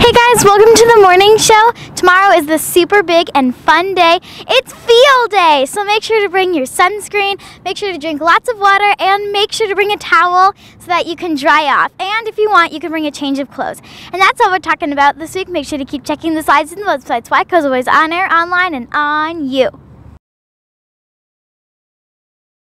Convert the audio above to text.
Hey guys, welcome to the morning show. Tomorrow is the super big and fun day. It's field day, so make sure to bring your sunscreen, make sure to drink lots of water, and make sure to bring a towel so that you can dry off. And if you want, you can bring a change of clothes. And that's all we're talking about this week. Make sure to keep checking the slides and the websites. Why? Because always on air, online, and on you.